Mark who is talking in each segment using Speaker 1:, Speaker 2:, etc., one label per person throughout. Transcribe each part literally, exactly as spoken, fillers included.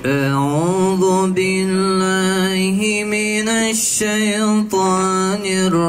Speaker 1: أعوذ بالله من الشيطان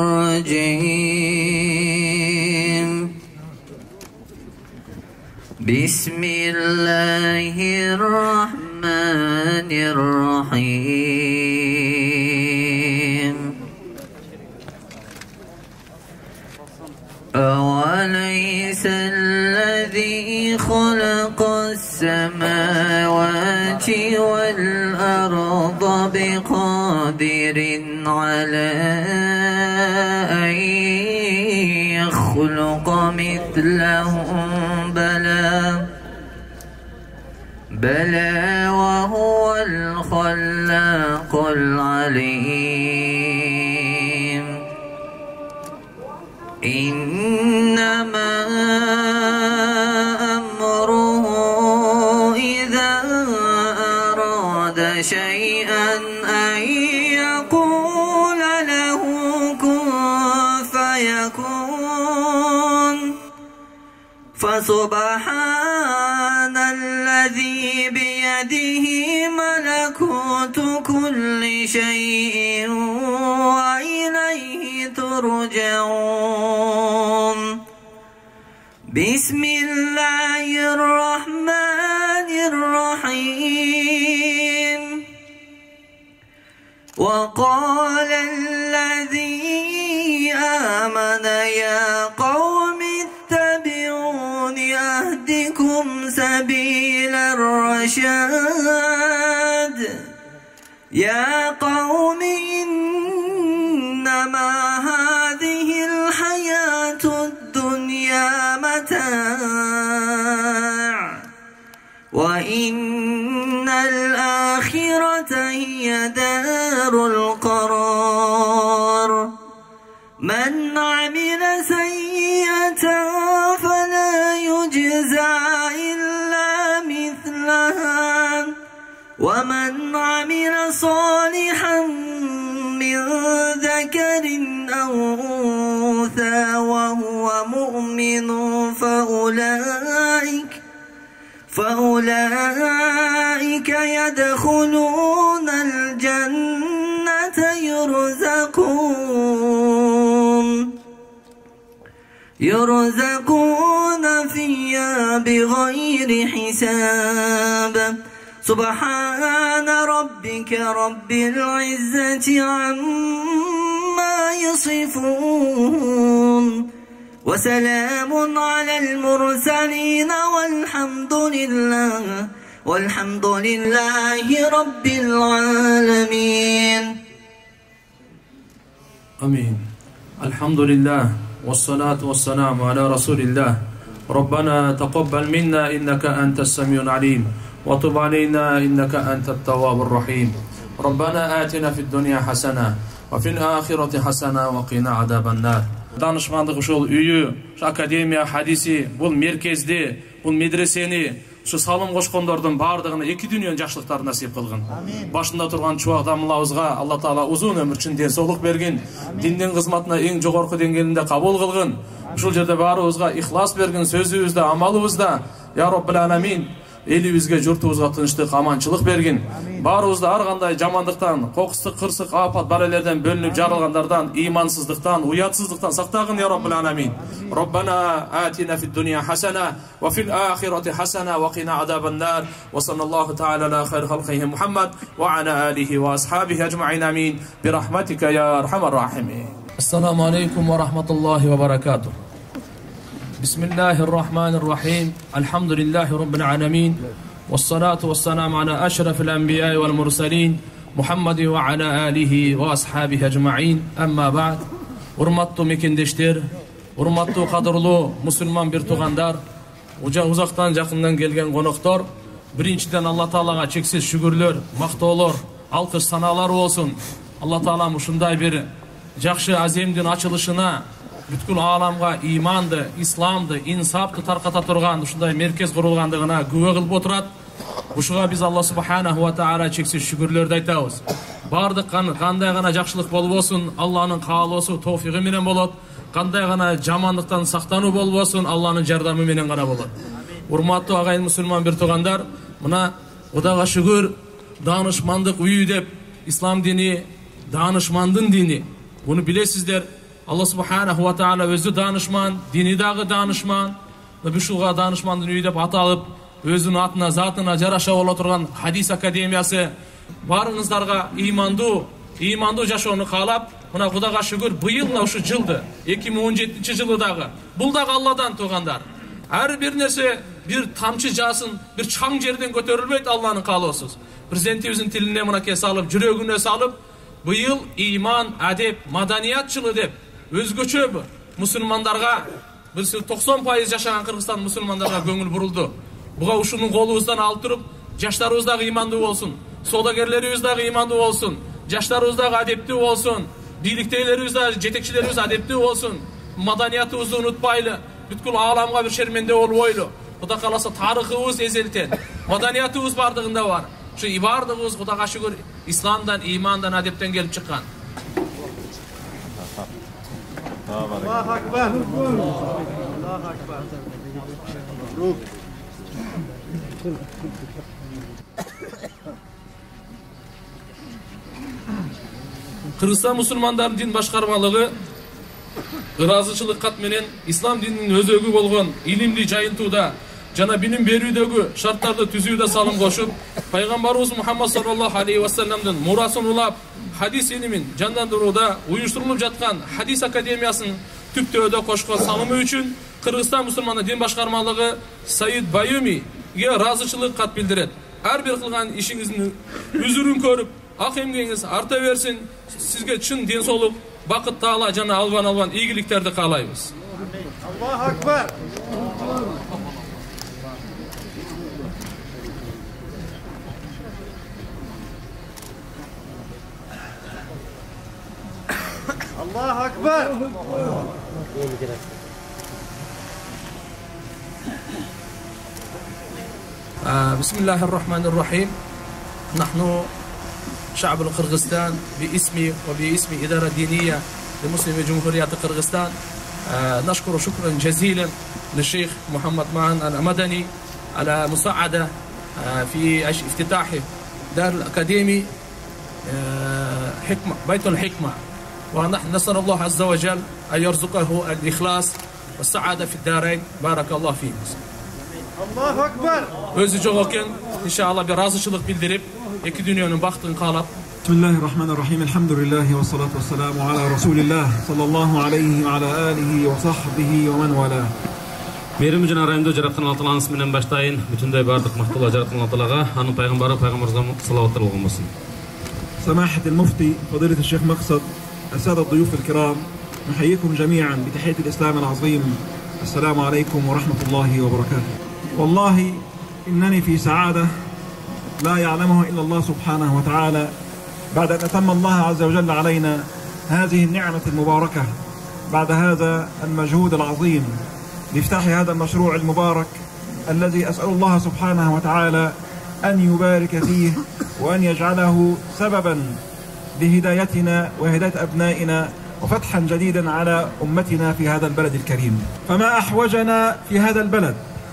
Speaker 1: الرجيم. بسم الله الرحمن الرحيم. أوليس الذي خلق السماوات والأرض بقادر على أن يخلق مثلهم؟ بلى بلى وهو الخلاق العليم. إنما أمره إذا أراد شيئا أن يقول له كن فيكون. فسبحان الذي بيده ملكوت كل شيء وإليه ترجعون. بسم الله الرحمن الرحيم. وقال الذي آمن يا قوم اتبعون أهدكم سبيل الرشاد. يا قوم إنما هذه الحياة الدنيا متاع وإن الآخرة هي دار القرار. من عمل سيئة فلا يجزى إلا مثلها ومن عمل صالحا من ذكر أو أنثى وهو مؤمن فأولئك فأولئك يدخلون الجنة يرزقون يرزقون فيها بغير حساب. سبحان ربك رب العزة عما يصفون وسلام على المرسلين والحمد لله والحمد لله رب العالمين.
Speaker 2: آمين. الحمد لله والصلاة والسلام على رسول الله. ربنا تقبل منا إنك أنت السميع العليم وتب علينا إنك أنت التواب الرحيم. ربنا آتنا في الدنيا حسنة وفي الآخرة حسنة وقنا عذاب النار. Danışmanlık ушул үйү, академия хадиси, бул меркезде, бул медресени, ушу салым кошкондордун баардыгына эки дүнүйөнүн жакшылыктарын насип кылгын. Башында турган чубак дамылабызга Алла Таала узун өмүр үчүн денсаулык берген, диндин кызматына эң жогорку деңгээлинде кабыл кылгын. Ушул жерде баарыбызга ихлас берген, сөзүбүздө, амалыбызда, я Роббул Аламин, элибизге, журтубузга тынчтык, аманчылык бергин. Баарыбызды ар кандай жамандыктан, кокустук, кырсык, апат, балелерден бөлүнүп жарылгандардан, ыймансыздыктан, уятсыздыктан сактагын, я Роббул Аламин. Роббана атина фид дуния хасана ва фил ахирати хасана ва кина азабан нар. Ва саллаллаху та'ала ала хайр халқихи Мухаммад ва ала алихи ва асхабихи аджмаин. Амин. Би рахматика я архамар рахимин. Ассаламу алейкум ва рахматуллахи ва баракатух. بسم الله الرحمن الرحيم. الحمد لله رب العالمين والصلاة والسلام على أشرف الأنبياء والمرسلين محمد وعلى آله وأصحابه أجمعين. أما بعد. Урматтуу мекендештер, урматтуу кадырлуу мусулман бир туугандар, узактан жакындан келген коноктор, биринчиден Алла Таалага чексиз шүгүрлөр, мактоолор, алкыш санаалар болсун. Алла Таалам ушундай бир жакшы аземдин ачылышына бүткүл ааламга иманды, исламды, инсапты тарката турган ушундай меркез курулгандыгына күбө кылып отурат. Ушуга биз Алла субханаху ва таала чексиз шүгүрлөрдү айтабыз. Бардык кандай гана жакшылык болбосун, Алланын каалоосу, товфиги менен болот. Кандай гана жамандыктан сактануу болбосун, Алланын жардамы менен гана болот. Урматтуу агайын мусулман бир туугандар, мына Кудайга шүгүр, Danışmandık uyu деп, İslam dini danışmandın dini. Bunu bilesizler. Allah subhanahu wa ta'ala özü danışman, dini dağı danışman. Büşulga danışmandın uyu деп аталып, өзүнүн атына, затына жараша боло турган Hadis Академиясы барыңыздарга ыймандуу, ыймандуу жашоону каалап, мына Кудайга шүгүр, быйыл мына ушу жылды, эки миң он жетинчи жылы дагы. Бул дагы Алладан туугандар. Ар бир нерсе бир тамчы жаасын, бир чаң жерден көтөрүлбөйт, Алланын каалоосуз. Президентибиздин тилине мынакей салып, жүрөгүнө салып, быйыл ыйман, адеп, маданият жылы деп өзгөчө мусулмандарга, биз токсон пайыз жашаган Кыргызстан мусулмандарга көңүл бурулду. Буга ушунун колубуздан алып туруп, жаштарыбыз дагы ыймандуу болсун, соодагерлерибиз дагы ыймандуу болсун, жаштарыбыз дагы адептүү болсун, бийликтегилерибиз дагы, жетекчилерибиз адептүү болсун, маданиятыбызды унутпайлы, бүткүл ааламга бир шерменде болбойлу. Кудай кааласа тарыхыбыз эзелтен, маданиятыбыз бардыгында бар. Ушу бардыгыбыз Кудайга шүгүр исламдан, ыймандан, адептен келип чыккан.
Speaker 3: Аллаху акбар. Аллаху акбар.
Speaker 2: Кыргызстан мусулмандарынын дин башкармалыгы ыраазычылык кат менен ислам дининин өзөгү болгон илимди жайынтууда жана билим берүүдөгү шарттарды түзүүдө салым кошуп, пайгамбарыбыз Мухаммад саллаллаху алейхи ва салламдын мурасын улап, хадис илимин жандандырууда уюштурулуп жаткан Hadis Академиясынын түптөөдө кошкон салымы үчүн Кыргызстан мусулмандары дин башкармалыгы Саид Байюмиге ыраазычылык кат билдирет. Ар бир кылган ишиңиздин үзүрүн көрүп, ак эмгегиңиз арта берсин. Сизге чын ден соолук, бакыт таала жана албан албан ийгиликтерди каалайбыз.
Speaker 3: Аллаху акбар. Allahu akbar.
Speaker 2: بسم الله الرحمن الرحيم. نحن شعب القرغستان باسمي وباسم إدارة دينية لمسلمي جمهورية قرغستان نشكر شكرا جزيلا للشيخ محمد معن المدني على مساعدة في افتتاح دار الأكاديمي حكمة بيت الحكمة، ونحن نسأل الله عز وجل أن يرزقه الإخلاص والسعادة في الدارين. بارك الله فيك.
Speaker 3: Allahu akbar.
Speaker 2: Özü çok ekan, inşallah bir razıçılık bildirip, iki dünyanın baktığını kalap.
Speaker 4: Bismillahirrahmanirrahim. Elhamdülillahi ve salatu ve selamu ala Resulillah sallallahu aleyhi ve ala alihi ve sahbihi ve men vela.
Speaker 5: Berim üçün arayımda жараткан Аллахтын аты менен баштайын. Бүтүндөй бардык мактуулар жараткан Аллага, анын пайгамбары пайгамбарыбызга салаваттар болсун.
Speaker 4: سماحة المفتي فضيلة الشيخ مقصد، السادة الضيوف الكرام، نحييكم جميعا بتحية الإسلام العظيم. السلام عليكم ورحمة الله وبركاته. والله إنني في سعادة لا يعلمها إلا الله سبحانه وتعالى بعد أن أتم الله عز وجل علينا هذه النعمة المباركة، بعد هذا المجهود العظيم لافتتاح هذا المشروع المبارك الذي أسأل الله سبحانه وتعالى أن يبارك فيه وأن يجعله سببا لهدايتنا وهداية أبنائنا وفتحا جديدا على أمتنا في هذا البلد الكريم. فما أحوجنا في هذا البلد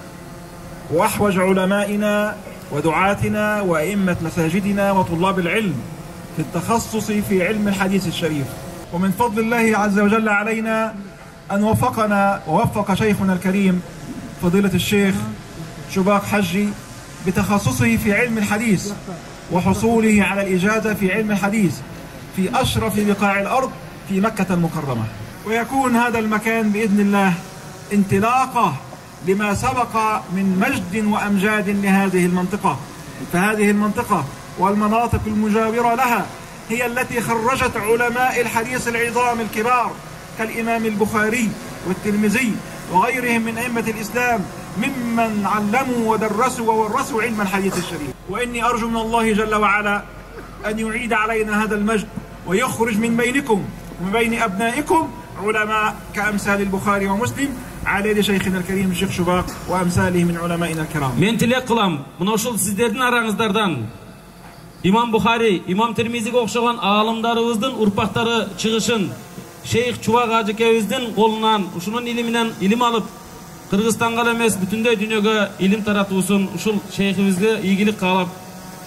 Speaker 4: وأحوج علمائنا ودعاتنا وأئمة مساجدنا وطلاب العلم في التخصص في علم الحديث الشريف. ومن فضل الله عز وجل علينا أن وفقنا ووفق شيخنا الكريم فضيلة الشيخ شباق حجي بتخصصه في علم الحديث وحصوله على الإجازة في علم الحديث في أشرف بقاع الأرض في مكة المكرمة. ويكون هذا المكان بإذن الله انطلاقة لما سبق من مجد وأمجاد لهذه المنطقة. فهذه المنطقة والمناطق المجاورة لها هي التي خرجت علماء الحديث العظام الكبار كالإمام البخاري والترمذي وغيرهم من أئمة الإسلام ممن علموا ودرسوا وورثوا علم الحديث الشريف. وإني أرجو من الله جل وعلا أن يعيد علينا هذا المجد ويخرج من بينكم ومن بين أبنائكم علماء كأمثال البخاري ومسلم على يد شيخنا الكريم الشيخ شباق وأمثاله من علمائنا الكرام.
Speaker 5: Мен тилек кылам, мына ушул сиздердин араңыздардан имам Бухари, имам Тирмизиге окшогон аалымдарыбыздын урпактары чыгышын, шейх Чубак ажекебиздин колунан ушунун илиминен илим алып, Кыргызстанга эмес бүтүндөй дүйнөгө илим таратуусун ушул шейхибизге ийгилик каалап,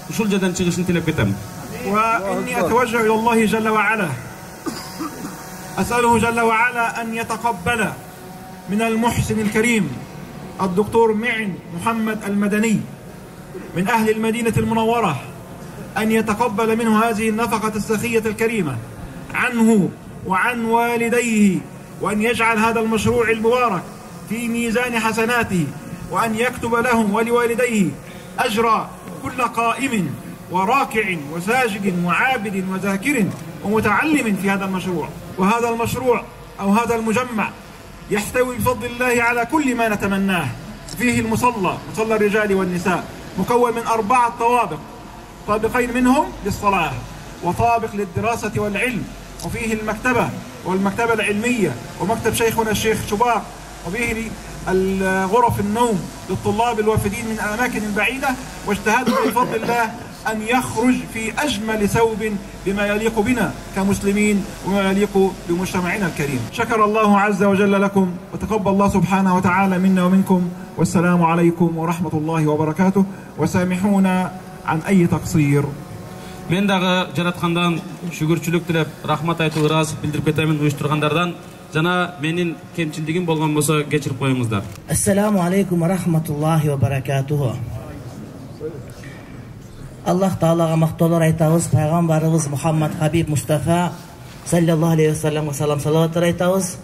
Speaker 5: ушул жерден чыгышын тилеп кетем.
Speaker 4: وإني أتوجه إلى الله جل وعلا أسأله جل وعلا أن يتقبل من المحسن الكريم الدكتور معن محمد المدني من أهل المدينة المنورة، أن يتقبل منه هذه النفقة السخية الكريمة عنه وعن والديه، وأن يجعل هذا المشروع المبارك في ميزان حسناته، وأن يكتب لهم ولوالديه أجر كل قائم وراكع وساجد وعابد وذاكر ومتعلم في هذا المشروع. وهذا المشروع أو هذا المجمع يحتوي بفضل الله على كل ما نتمناه. فيه المصلى، مصلى الرجال والنساء، مكون من أربعة طوابق، طابقين منهم للصلاة وطابق للدراسة والعلم، وفيه المكتبة والمكتبة العلمية ومكتب شيخنا الشيخ شباق، وفيه غرف النوم للطلاب الوافدين من الأماكن البعيدة. واجتهدنا بفضل الله أن يخرج في أجمل ثوب بما يليق بنا كمسلمين وما يليق بمجتمعنا الكريم. شكر الله عز وجل لكم، وتقبل الله سبحانه وتعالى منا ومنكم، والسلام عليكم ورحمة الله وبركاته، وسامحونا عن أي تقصير.
Speaker 5: Мен дагы жараткандан шүгүрчүлүк тилеп, рахмат айтып ыраазычылык билдирип кетемин уюштургандардан. Жана менин кемчилдигим болгон болсо кечирип коюңуздар.
Speaker 1: Ассаламу алейкум ва рахматуллахи ва баракатуху. Аллах Таалага мактоолор айтабыз, пайгамбарыбыз Мухаммад Хабиб Мустафа саллаллаху алейхи ва салламга салам салаваттар айтабыз.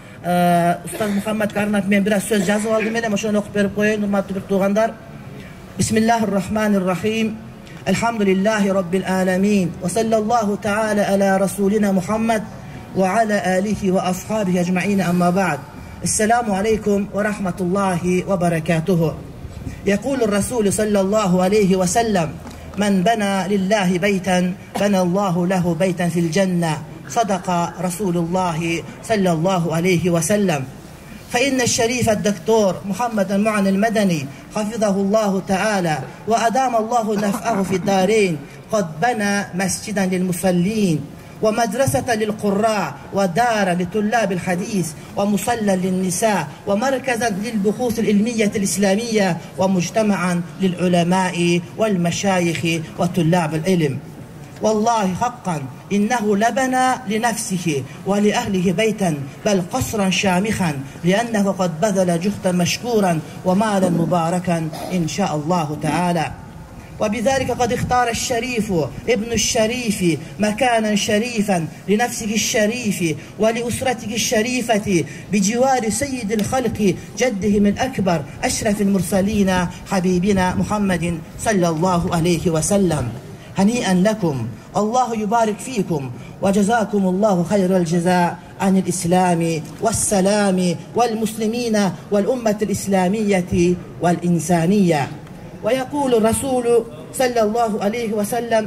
Speaker 1: Устаз Мухаммад Карнак мен бир аз сөз жазып алдым элем, ошону окуп берип коеюн, урматтуу бир туугандар. Бисмиллахир рахманир рахим. Алхамдулиллахи раббил аламин. Ва саллаллаху таала аля расулина Мухаммад وعلى آله وأصحابه أجمعين أما بعد. السلام عليكم ورحمة الله وبركاته. يقول الرسول صلى الله عليه وسلم: من بنى لله بيتا بنى الله له بيتا في الجنة. صدق رسول الله صلى الله عليه وسلم. فإن الشريف الدكتور محمد المعن المدني حفظه الله تعالى وأدام الله نفعه في الدارين قد بنى مسجدا للمصلين، ومدرسة للقراء، ودار لطلاب الحديث، ومصلى للنساء، ومركزا للبحوث العلمية الإسلامية، ومجتمعا للعلماء والمشايخ وطلاب العلم. والله حقا إنه لبنى لنفسه ولأهله بيتا، بل قصرا شامخا، لأنه قد بذل جهدا مشكورا ومالا مباركا إن شاء الله تعالى. وبذلك قد اختار الشريف ابن الشريف مكانا شريفا لنفسه الشريف ولأسرته الشريفة بجوار سيد الخلق جدهم الأكبر أشرف المرسلين حبيبنا محمد صلى الله عليه وسلم. هنيئا لكم، الله يبارك فيكم، وجزاكم الله خير الجزاء عن الإسلام والسلام والمسلمين والأمة الإسلامية والإنسانية. ويقول الرسول صلى الله عليه وسلم: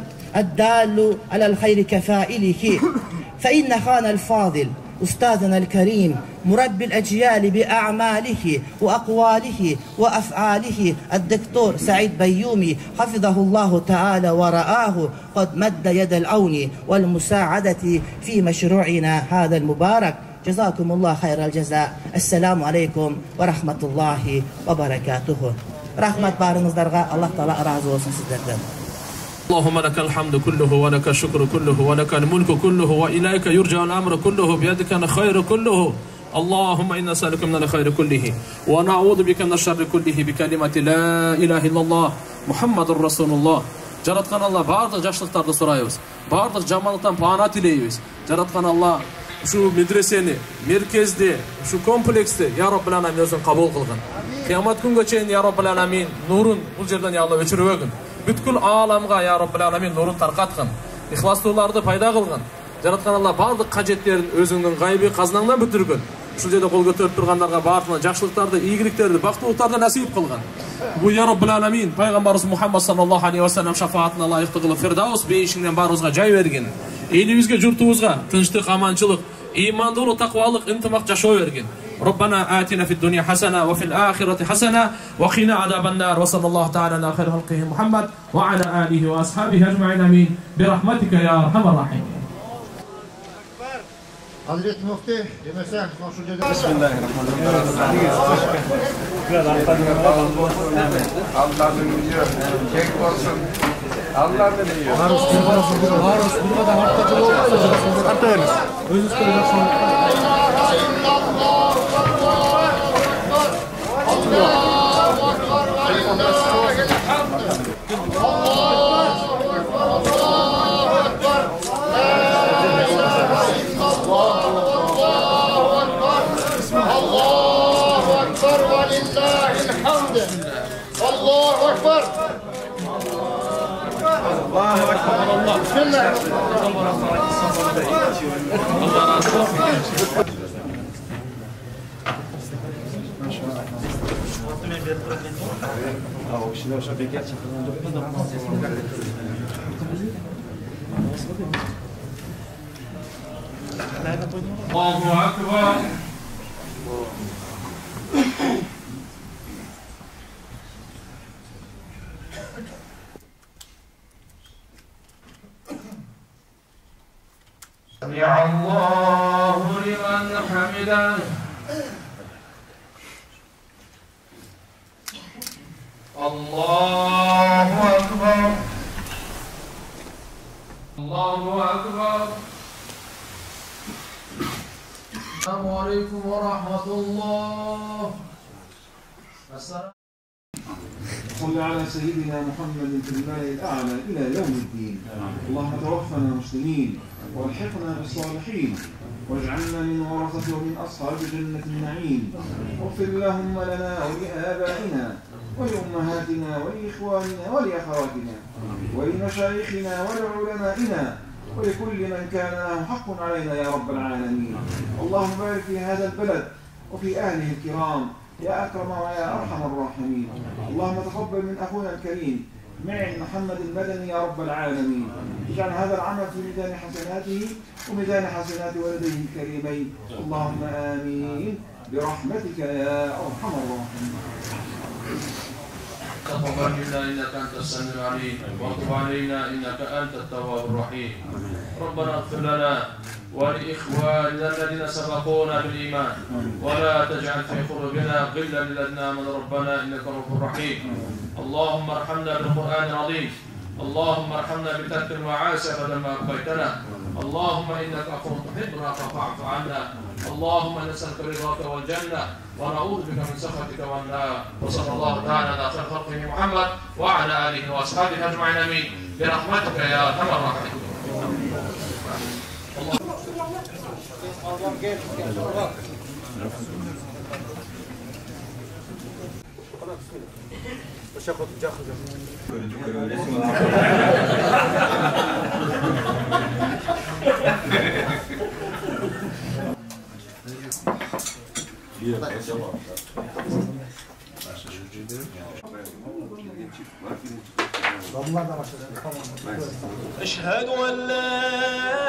Speaker 1: الدال على الخير كفائله. فإن خان الفاضل أستاذنا الكريم مربي الأجيال بأعماله وأقواله وأفعاله الدكتور سعيد بيومي حفظه الله تعالى ورآه قد مد يد العون والمساعدة في مشروعنا هذا المبارك. جزاكم الله خير الجزاء. السلام عليكم ورحمة الله وبركاته. Rahmat barınızlarga, Allah Taala razı olsun sizlerden.
Speaker 2: اللهم لك الحمد كله ولك الشكر كله ولك الملك كله وإليك يرجع الأمر كله بيدك الخير كله. اللهم إنا نسألك من الخير كله ونعوذ بك من الشر كله بكلمة لا إله إلا الله محمد رسول الله. Жараткан Алла бардык жакшылыктарды сурайбыз, бардык жамандыктан паана тилейбиз. Жараткан Алла ушу медресени, меркезди, ушу комплексти я Раббул Аламин өзүн кабыл кылгын. Кыямат күнгө чейин я Раббул Аламин нурун бул жерден я Алла өчүрбөгүн. Бүткүл ааламга я Раббул Аламин нурун таркаткын. Ихластууларды пайда кылгын. Жараткан Алла бардык кажеттерин өзүңдүн гайби казынаңдан бүтүргөн. Ушул жерде кол көтөрүп тургандарга бардыгына жакшылыктарды, ийгиликтерди, бактылыктарды насип кылган. Бу я Раббул Аламин пайгамбарыбыз Мухаммад саллаллаху алейхи ва саллям шафаатына лайыктуу кылып Фирдаус бейишиңден баарыбызга жай берген. Элибизге, журтубузга тынчтык, аманчылык, имандуулук, таквалык, интимак жашоо берген. ربنا آتنا في الدنيا حسنة وفي الآخرة حسنة وقنا عذاب النار. وصلى الله تعالى على خير خلقه محمد وعلى آله وأصحابه أجمعين آمين برحمتك يا أرحم الراحمين.
Speaker 3: Hazreti Mufti, demesen şu cedel.
Speaker 6: Bismillahirrahmanirrahim. Allah'ın yolu tek olsun. Allah ne diyor? Harus harus burada hartacı olmaz. Hartayız. Özür dilerim.
Speaker 3: Allahu Ekber. Allah. Bismillah.
Speaker 2: Allah razı olsun. Allahu Ekber. سمع الله لمن حمده الله أكبر الله أكبر. السلام عليكم ورحمة الله. السلام.
Speaker 4: صل على سيدنا محمد في الماء الأعلى إلى يوم الدين. اللهم توفنا مسلمين والحقنا بالصالحين واجعلنا من ورثة ومن أصحاب جنة النعيم. واغفر اللهم لنا ولآبائنا ولأمهاتنا ولإخواننا ولأخواتنا ولمشايخنا ولعلمائنا ولكل من كان له حق علينا يا رب العالمين. اللهم بارك في هذا البلد وفي أهله الكرام يا أكرم ويا أرحم الراحمين. اللهم تقبل من أخونا الكريم معن محمد المدني يا رب العالمين. اجعل هذا العمل في ميزان حسناته وميزان حسنات ولديه الكريمين. اللهم آمين برحمتك يا أرحم الراحمين.
Speaker 2: تقبل منا انك انت السميع العليم وتب علينا انك انت التواب الرحيم. ربنا اغفر لنا ولاخواننا الذين سبقونا بالايمان ولا تجعل في قلوبنا غلا للذين امنوا ربنا انك رؤوف رحيم. اللهم ارحمنا بالقران العظيم. اللهم ارحمنا بترك المعاصي ابدا ما ابقيتنا. اللهم انك عفو تحب العفو فاعف عنا. اللهم نسالك رضاك والجنه ونعوذ بك من سخطك والنار. وصلى الله تعالى على خير خلقه محمد وعلى اله واصحابه اجمعين امين برحمتك يا ارحم الراحمين.
Speaker 6: أشهد أن لا